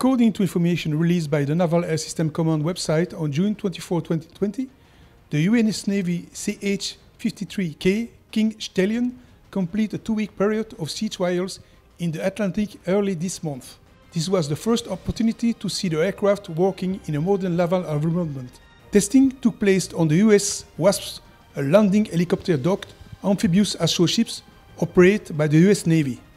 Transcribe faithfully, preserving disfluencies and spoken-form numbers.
According to information released by the Naval Air System Command website on June twenty-fourth, twenty twenty, the U S Navy C H fifty-three K King Stallion completed a two-week period of sea trials in the Atlantic early this month. This was the first opportunity to see the aircraft working in a modern naval environment. Testing took place on the U S WASP, a landing helicopter docked amphibious assault ships operated by the U S Navy.